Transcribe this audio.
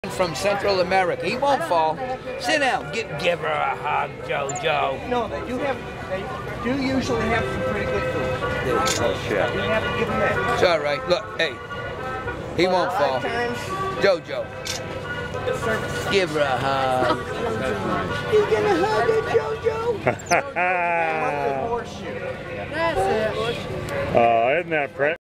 From Central America. He won't fall. Sit down. Give her a hug, JoJo. No, they do usually have some pretty good food. Oh, shit. You have to give them that. It's all right. Look, hey. He won't fall. JoJo. Give her a hug. You gonna hug her, JoJo? That's it. Oh, isn't that pretty?